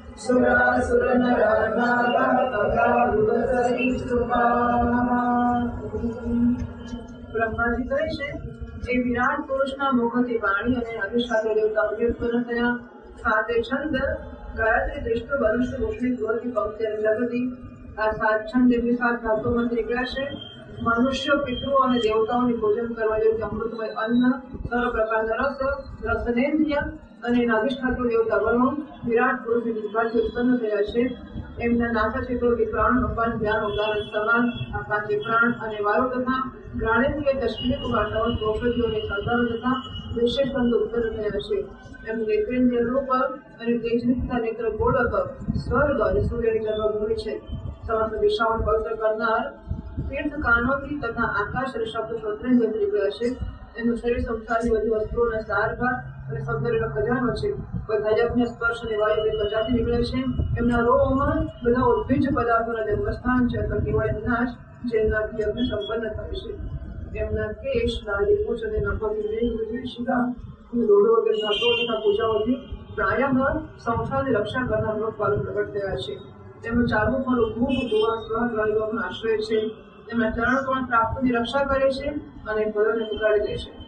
બ્રહ્માજી કહે છે, જે વિરાટ પુરુષના મુખથી વાણી અને અધિષ્ઠાતા દેવતા ઉત્પન્ન થયા, સાતે છંદ ગાયત્રી વિષ્ણુ વરુષ્ણ રોશની ગોળની પંક્તિ અને જગતી. આ સાત છંદ એમની સાત ધાતુમાંથી નીકળ્યા છે. મનુષ્યો, પિતૃઓ અને દેવતાઓની ભોજન કરવા યોગ્ય અમૃતમય અન્ન, સર્વ પ્રકારના રસનેન્દ્રિય અને એના અધિષ્ઠાતા દેવતા વરુણ વિરાટ પુરુષની જીહ્વાથી ઉત્પન્ન થયા છે. એમના નાસા ચિત્રોથી પ્રાણ, અપાન, ધ્યાન, ઉદાહરણ સમાન આ પાંચે પ્રાણ અને વાયુ તથા ગ્રાણેન્દ્રિય દશમિક વાર્તાઓ ઔષધિઓની સંતાનો તથા વિશેષ બંધ ઉત્પન્ન થયા છે. એમનું નેત્રેન્દ્રિય રૂપ અને તેજની તથા નેત્ર ગોળક સ્વર્ગ અને સૂર્યની જન્મભૂમિ છે. સમસ્ત દિશાઓને પવિત્ર કરનાર તીર્થ કાનોથી તથા આકાશ અને શબ્દ શ્રોત્રેન્દ્ર નીકળ્યા છે. એનું શરીર સંસારની બધી વસ્તુઓના સારભાર અને સૌંદર્યનો ખજાનો છે. કોઈ ધજકને સ્પર્શ અને વાયુ ત્વચાથી નીકળે છે. એમના રોગોમાં બધા ઉદ્ભિજ પદાર્થોના જન્મસ્થાન છે અથવા કેવળ વિનાશ જેનાથી યજ્ઞ સંપન્ન થાય છે. એમના કેશ, દાઢી, મૂછ અને નખોથી શિરા રોડો વગેરે ધાતુઓ તથા પૂજાઓથી પ્રાયઃ સંસારની રક્ષા કરનાર લોકપાલ પ્રગટ થયા છે. તેમનું ચાલવું ફરવું ખૂબ ગોવા સ્વહદ્વારીઓનો આશ્રય છે. તેમના ચરણ પણ પ્રાપ્તિની રક્ષા કરે છે અને ભયોને ઉગાડી દે છે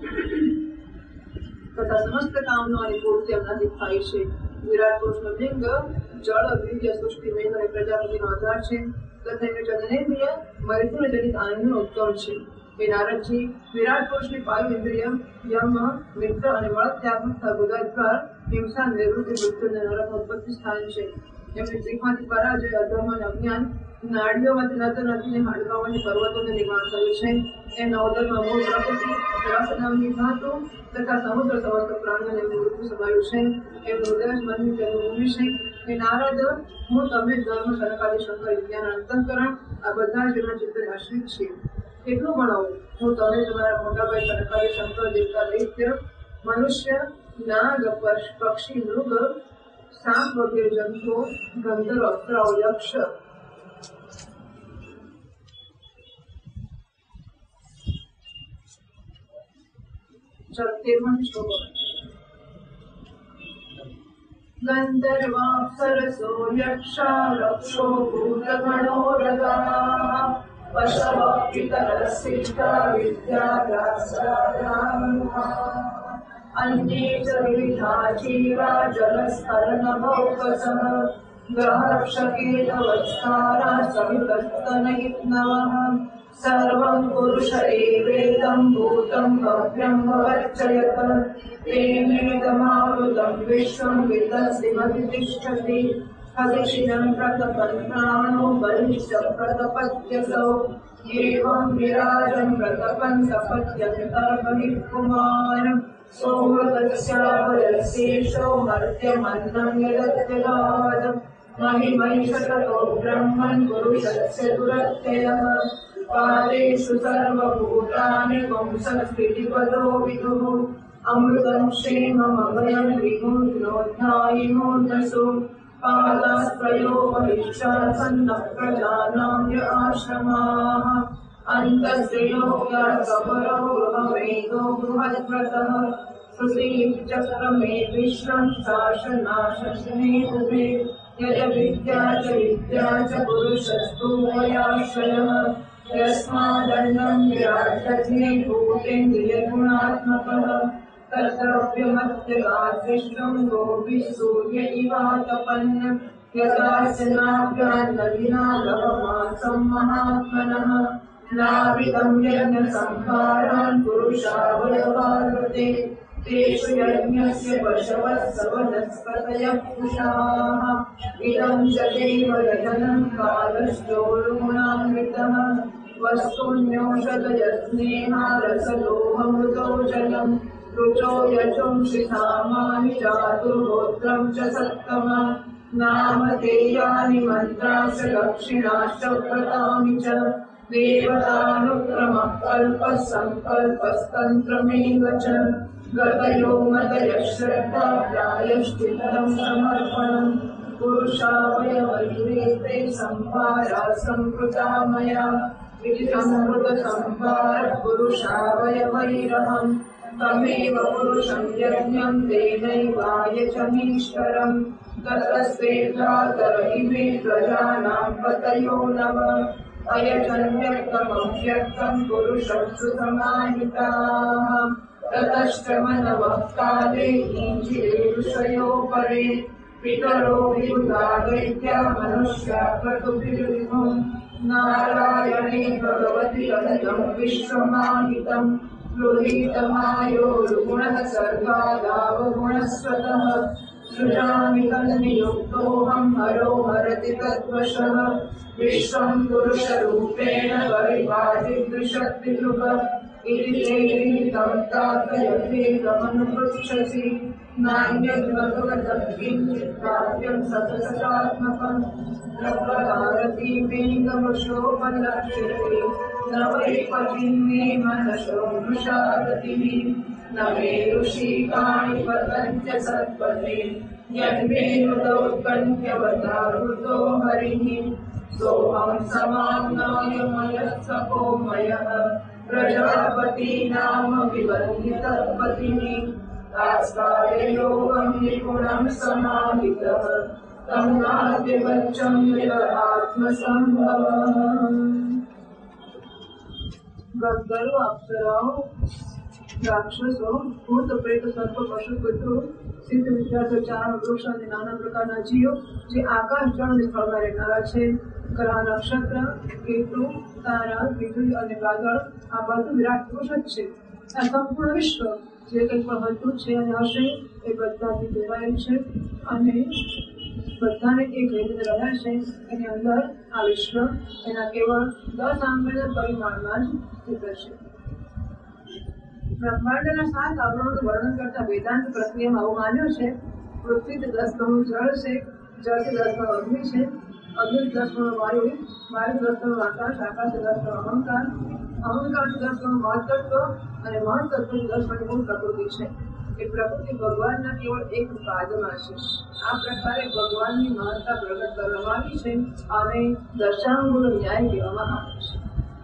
તથા સમસ્ત કામનાઓની પૂર્તિ એમનાથી થાય છે. વિરાટ પુરુષનો લિંગ જળ વીર્ય સૃષ્ટિ મેઘ અને પ્રજાપતિનો આધાર છે તથા એનું જનનેન્દ્રિય મૈથુન જનિત આનંદનો ઉદ્ગમ છે. हे नारदजी, विराट पुरुषની પાયુ ઇન્દ્રિય યમ મિત્ર અને મળત્યાગ તથા ગુદાદ્વાર હિંસા નિવૃત્તિ મૃત્યુ અને નરક ઉત્પત્તિ સ્થાન છે. એમની ત્રિકમાંથી પરાજય અધર્મ અને અજ્ઞાન નાડીઓમાંથી નદ નદીને હાડકાઓની પર્વતોને નિર્માણ કર્યું છે. એમના ઉદરમાં મૂળ પ્રકૃતિ રસ નામની ધાતુ તથા સમુદ્ર સમસ્ત પ્રાણીઓને મૃત્યુ સમાયું છે. એમનું ઉદય મનની જન્મભૂમિ છે. હે નારદ, હું તમે ધર્મ સરકારી શંકર વિજ્ઞાન અંતઃકરણ આ બધા જ એમના ચિત્તને આશ્રિત છીએ. કેટલું ભણાવું હું તમે તમારા મોટાભાઈ સરકારી શંકર દેવતા દૈત્ય મનુષ્ય નાગ પક્ષી મૃગ સાપ વગેરે જંતુઓ ગંધર્વ અપ્સરાઓ યક્ષ ગંધર્વાપ્સરસો યક્ષા રક્ષો ભૂતગણો રગા પશવઃ પિતરઃ સિદ્ધા વિદ્યાભ્યાસાદામુહા अन्ये च विविधा जीवा जलस्थलनभौकसः ग्रहरक्षकेतवत्सारा सवितस्तनयित्नवः सर्वं पुरुष एवेदं भूतं भव्यं भवच्चयत तेनेदमावृतं विश्वं वितस्तिमति तिष्ठति हविषिणं प्रतपन् प्राणो बलिश्च प्रतपत्यसौ एवं विराजं प्रतपन् सपत्यन्तर्बहिः कुमारम् सोमदस्याभयशेषो मर्त्यमन्नं यदत्यगाद महिमैषतो ब्रह्मन् पुरुषस्य दुरत्ययः पादेषु सर्वभूतानि पुंसस्थितिपदो विदुः अमृतं क्षेममभयं विमुग्नोऽध्यायिनोऽन्नसु पादास्त्रयो महिषासन्न प्रजानां य आश्रमाः अन्तस्त्रिलोक्याकपरो गृहमेधो बृहद्व्रतः श्रुतिचक्रमे विश्वं शासनाशने उभे यज विद्या च पुरुषस्तु मयाश्रयः यस्मादन्नं विराजते भूतेन्द्रियगुणात्मकः कर्तव्यमत्यगात् विश्वं गोभिः सूर्य इवातपन् यदास्नाभ्यान्नदिना लवमासं महात्मनः नाविदं यज्ञसंहारान् पुरुषावयवाकृते तेषु यज्ञस्य पशवः सवनस्पतयः पुषाः इदं च देवयजनं कालश्चोरुगुणान्वितः वस्तुन्योषधयस्नेहारसलोहमृतो जलम् रुचो यशंसि सामानि चातुर्होत्रं च सत्तमः नामधेयानि मन्त्राश्च दक्षिणाश्च व्रतानि च देवतानुक्रमः कल्पः सङ्कल्पस्तन्त्रमेव च गतयो मदयः श्रद्धा प्रायश्चित्तं समर्पणम् पुरुषावयवैरेते संभारा संकृता मया इति संहृतसंभारः पुरुषावयवैरहम् तमेव पुरुषं यज्ञं तेनैवायचमीश्वरम् ततस्ते भ्रातर इमे प्रजानां पतयो नव अयजन्यक्तमव्यक्तं पुरुषं सुसमाहिताः ततश्च मनवः काले ईञ्जिरे ऋषयो परे पितरो विबुधा दैत्या मनुष्या क्रतुभिर्विभुम् नारायणे भगवति अनलं विश्वमाहितम् गृहीतमायोर्गुणः सर्गादावगुणस्वतः सृजामि तन्नियुक्तोऽहं हरो हरति तद्वशः विश्वं पुरुषरूपेण परिभाषिदृशद्विजुः इति चैरीतं तातयथेदमनुपृच्छसि नान्यद्भगवतः किञ्चित् प्राप्यं सतसतात्मकम् न प्रकारति मेघवशोपलक्ष्यते न वै पतिन्मे मनसो मृषागतिः न मे ऋषिकाणि पतन्त्य सत्पथे यन्मे हृदौत्कण्ठ्यवतारुतो हरिः सोऽहं समाम्नायमयः सपोमयः प्रजापतीनाम विवन्दितः पतिः आस्तारे योगं निपुणं समाहितः तं नास्ति वच्चं विद आत्मसंभवम्। गंधर्व, अप्सराओं, राक्षसों, भूत प्रेत, सर्प, पशु, पितृ, સિદ્ધ વિદ્યાર્થીઓ, ચારણ, વૃક્ષ અને નાના પ્રકારના જીવો જે આકાશ જળ સ્થળમાં રહેનારા છે, ગ્રહ, નક્ષત્ર, કેતુ, તારા, વીજળી અને વાદળ, આ બધું વિરાટ પુરુષ જ છે. આ સંપૂર્ણ વિશ્વ જે કંઈ પણ હતું છે અને હશે એ બધાથી જોડાયેલ છે અને બધાને એક રીતે રહ્યા છે. એની અંદર આ વિશ્વ એના કેવળ 10 આંગળીના પરિમાણમાં જ સ્થિત છે. બ્રહ્માંડના 7 આવરણોનું વર્ણન કરતા વેદાંત પ્રક્રિયામાં આવું માન્યું છે: પૃથ્વીથી 10 ગણું જળ છે, જળથી 10 ગણું અગ્નિ છે, અગ્નિથી 10 ગણું વાયુ, વાયુથી 10 ગણું આકાશ, આકાશથી 10 ગણું અહંકાર, અહંકારથી 10 ગણું મહત્તત્વ અને મહત્તત્વથી 10 ગણી મૂળ પ્રકૃતિ છે. એ પ્રકૃતિ ભગવાનના કેવળ એક પાદમાં છે. આ પ્રકારે ભગવાનની મહત્તા પ્રગટ કરવામાં આવી છે અને દશાંગુલ ન્યાય કહેવામાં આવે છે.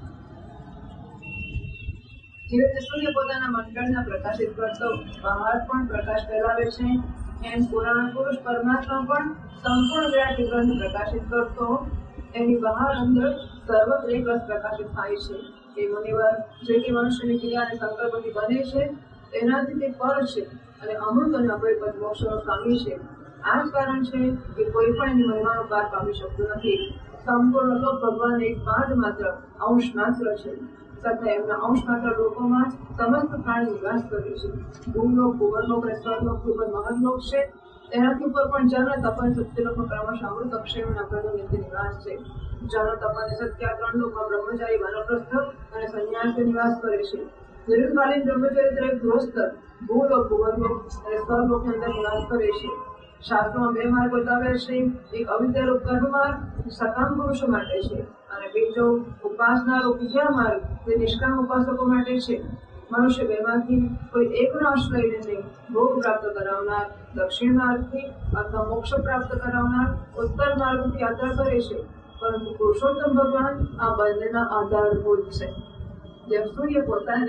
જે રીતે સૂર્ય પોતાના મંડળના પ્રકાશિત કરતો બહાર પણ પ્રકાશ ફેલાવે છે, એમ પુરાણ પુરુષ પરમાત્મા પણ સંપૂર્ણ વિરાટ વિગ્રહને પ્રકાશિત કરતો એની બહાર અંદર સર્વત્ર એક રસ પ્રકાશિત થાય છે. એ મુનિવર જે કે મનુષ્યની ક્રિયા અને સંકલ્પથી બને છે તેનાથી તે પર છે અને અમૃત અને અભય મોક્ષનો સ્વામી છે. આ જ કારણ છે કે કોઈ પણ એની મહિમાનો પાર પામી શકતું નથી. સંપૂર્ણ લોક ભગવાન એક પાદ માત્ર અંશ માત્ર છે, તથા એમના અંશ માત્ર લોકોમાં સમસ્ત પ્રાણી નિવાસ કરે છે. ભૂલોક, ભુવનલોક અને સ્વર્ગલોક ખૂબ જ મહનલોક છે. તેનાથી ઉપર પણ જન, તપન, સત્યલોકમાં ક્રમશ અમૃત અક્ષયના પ્રભુ નિત્ય નિવાસ છે. જન, તપન, સત્ય 3 લોકમાં બ્રહ્મચારી, વાનપ્રસ્થ અને સંન્યાસી નિવાસ કરે છે. દીર્ઘકાલીન બ્રહ્મચરિત્ર એક ગૃહસ્થ ભૂલોક, ભુવનલોક અને સ્વર્ગલોકની અંદર નિવાસ કરે છે. શાસ્ત્રોમાં 2 માર્ગ બતાવ્યા છે: એક અવિદ્યારૂપ કર્મ માર્ગ સકામ પુરુષો માટે છે અને બીજો ઉપાસનારૂપ વિદ્યા માર્ગ જે નિષ્કામ ઉપાસકો માટે છે. મનુષ્ય 2 માંથી કોઈ એકનો આશ્રય લઈને ભોગ પ્રાપ્ત કરાવનાર દક્ષિણ માર્ગથી અથવા મોક્ષ પ્રાપ્ત કરાવનાર ઉત્તર માર્ગથી યાત્રા કરે છે, પરંતુ પુરુષોત્તમ ભગવાન આ બંનેના આધારભૂત છે. જેમ સૂર્ય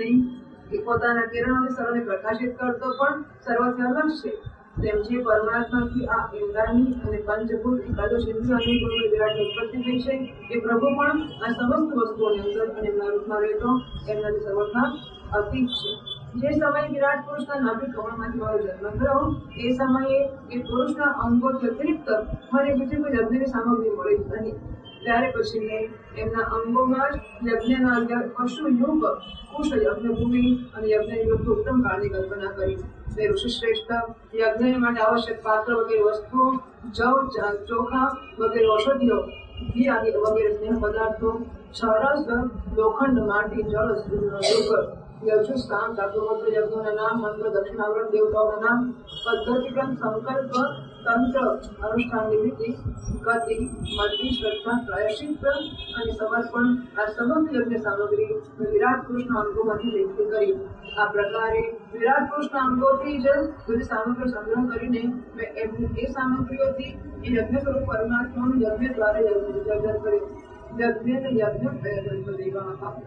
પોતાના કિરણોથી સર્વને પ્રકાશિત કરતો પણ સર્વથી અલગ છે, તેમ જે પરમાત્માથી આ ઇન્દ્રાણી અને પંચભૂત એકાદશ ઇન્દ્રિયોની ગુણની વિરાટ ઉત્પત્તિ થઈ છે, એ પ્રભુ પણ આ સમસ્ત વસ્તુઓની અંદર અને એમના રૂપમાં રહેતો એમનાથી સર્વથા અતીત છે. જે સમયે વિરાટ પુરુષના નાભિ કમળમાંથી મારો જન્મ થયો એ સમયે એ પુરુષના અંગોથી અતિરિક્ત મને બીજી કોઈ યજ્ઞની સામગ્રી મળી નહીં. ત્યારે પછી મેં એમના અંગોમાં જ યજ્ઞના પશુ યુગ, કુશ યજ્ઞભૂમિ અને યજ્ઞ યુગની ઉત્તમ કાળની કલ્પના કરી. તે ઋષિ શ્રેષ્ઠ યજ્ઞ માટે આવશ્યક પાત્ર વગેરે વસ્તુઓ, જવ, ચોખા વગેરે ઔષધિઓ, ઘી આદિ વગેરે સ્નેહ પદાર્થો, છરસ, લોખંડ, માટી, જળ, યોગ, યજુ, સ્થાન, ધાતુમંત્ર, યજ્ઞોના નામ, મંત્ર, દક્ષિણાવરણ, દેવતાઓના નામ, પદ્ધતિક્રમ, સંકલ્પ, તંત્ર, અનુષ્ઠાન, વિધિ, ગતિ, મતિ, શ્રદ્ધા, પ્રાયશ્ચિત્ત અને સમર્પણ આ સમગ્ર યજ્ઞ સામગ્રી વિરાટ પુરુષના અંગોમાંથી વ્યક્ત કરી. આ પ્રકારે વિરાટ પુરુષના અંગોથી જ બધી સામગ્રી સંગ્રહ કરીને મેં એમની એ સામગ્રીઓથી એ યજ્ઞ સ્વરૂપ પરમાત્માનું યજ્ઞ દ્વારા સર્જન કર્યું. યજ્ઞને યજ્ઞ દેવામાં આવે.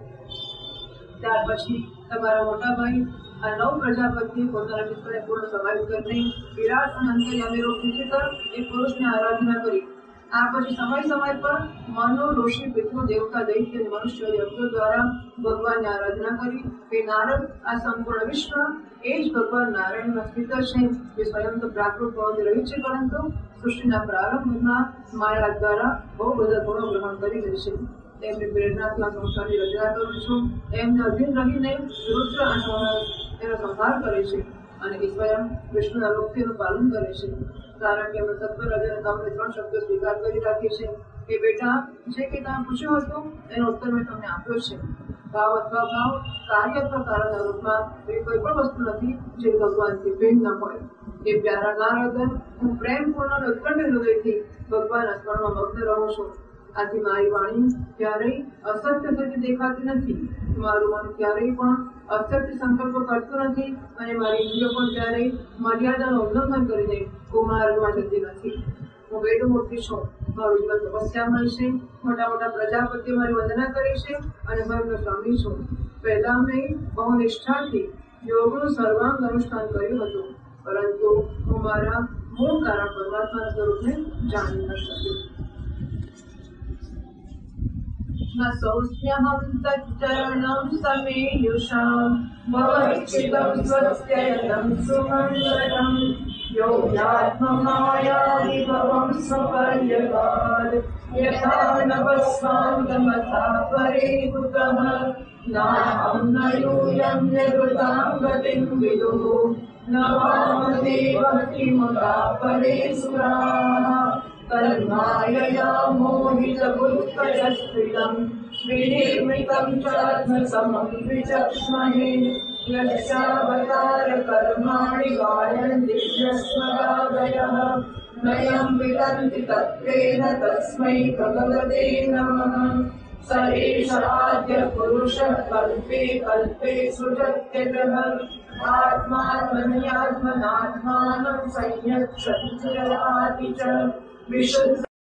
ત્યાર પછી તમારા મોટા ભાઈ આ 9 પ્રજાપતિએ પોતાના ચિત્તને પૂર્ણ સમાહિત કરીને વિરાટ અને અંતર્યામી રૂપથી એ પુરુષની આરાધના કરી. આ પછી સમય પર મનો, ઋષિ, પિતૃ, દેવતા, દૈત્ય અને મનુષ્ય યજ્ઞો દ્વારા ભગવાનની આરાધના કરી. તે નારદ આ સંપૂર્ણ વિશ્વ એ જ ભગવાન નારાયણમાં સ્થિત છે, જે સ્વયં તો પ્રાકૃત હોવાથી રહ્યું છે, પરંતુ સૃષ્ટિના પ્રારંભમાં માયા દ્વારા બહુ બધા ગુણો ગ્રહણ કરી લે છે. તેમની પ્રેરણાથી આ સંસ્થાની રચના કરું છું. એમને અધીન રહીને રુદ્ર એનો સંહાર કરે છે અને એ સ્વયં વિષ્ણુના રૂપથી એનું પાલન કરે છે. કારણ કે અમે સત્વર અને તમને 3 શબ્દો સ્વીકાર કરી રાખી છે કે બેટા, જે કે તમે પૂછ્યું હતું એનો ઉત્તર મેં તમને આપ્યો છે. ભાવ અથવા ભાવ, કાર્ય અથવા કારણના રૂપમાં એવી કોઈ પણ વસ્તુ નથી જે ભગવાનથી ભિન્ન ન હોય. એ પ્યારા નારદ, હું પ્રેમપૂર્ણ અને ઉત્કંઠ હૃદયથી ભગવાનના સ્મરણમાં મગ્ન રહું છું. આથી મારી વાણી ક્યારેય અસત્ય થતી દેખાતી નથી. મારું મન ક્યારેય પણ અસત્ય સંકલ્પ કરતું નથી અને મારી ઇન્દ્રિયો પણ ક્યારેય મર્યાદાનું ઉલ્લંઘન કરીને કુમાર્ગમાં જતી નથી. હું વેદમૂર્તિ છું. મારું જીવન તપસ્યામય છે. મોટા પ્રજાપતિઓ મારી વંદના કરે છે અને હું એમનો સ્વામી છું. પહેલા મેં બહુ નિષ્ઠાથી યોગનું સર્વાંગ અનુષ્ઠાન કર્યું હતું. परंतु हमारा मूल कारण परमात्मा स्वरूप में जान न सके। न सोऽस्म्यहं तच्चरणं समेयुषाम् भवैच्छितं स्वस्त्ययनं सुमङ्गलम् यो ह्यात्ममायाविभवं स्वपर्यगात् यथा नभस्वान्तमथा परे कुतः नाहं न यूयं निवृतां गतिं विदुः न वामदेवः किमुता परे सुराः तन्मायया मोहितबुद्धयस्फुटम् विनिर्मितं चात्मसमं विचक्ष्महे यस्यावतारकर्माणि गायन्ति यस्मदादयः नयं विदन्ति तत्त्वेन तस्मै भगवते नमः। स एष आद्य पुरुषः कल्पे कल्पे सृजत्यजः आत्मात्मन्यात्मनात्मानं संयच्छति च याति च विशुद्ध